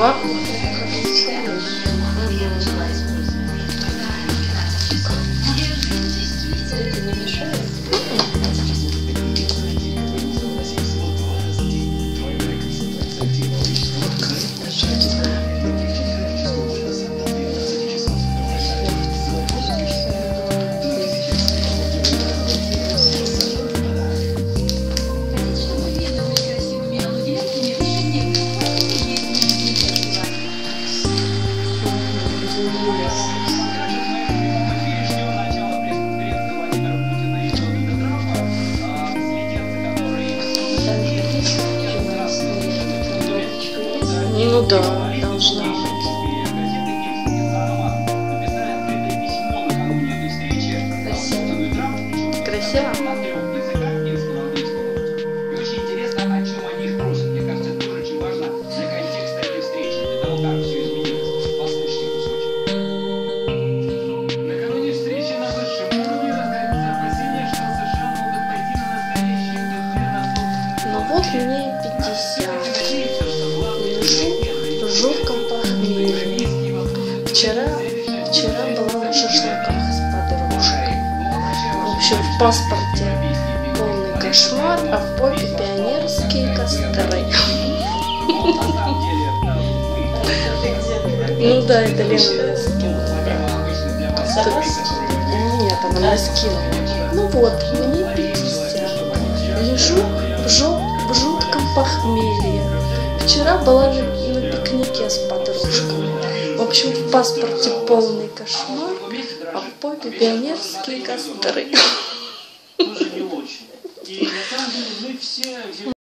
Красиво. Ну да, должна быть. Красиво? И очень интересно, о чем они их просят. Мне кажется, это тоже очень важно для контекста этой встречи, для того, как все изменилось. Послушайте кусочек. Накануне встречи на высшем уровне раздаются опасения, что США могут пойти на настоящий мир на собственный. Ну вот мне 50. Лежу в похмелье. Вчера была на шашлыках с подружкой. В общем, в паспорте полный кошмар, а в попе пионерские костры. Ну да, это Лена скинула. Нет, она не скинула. Ну вот, мне 50. Лежу в жутком похмелье. Вчера была на пикнике с подружками. В общем, в паспорте полный кошмар, а в попе пионерские костры. Тоже не очень. И на самом деле мы все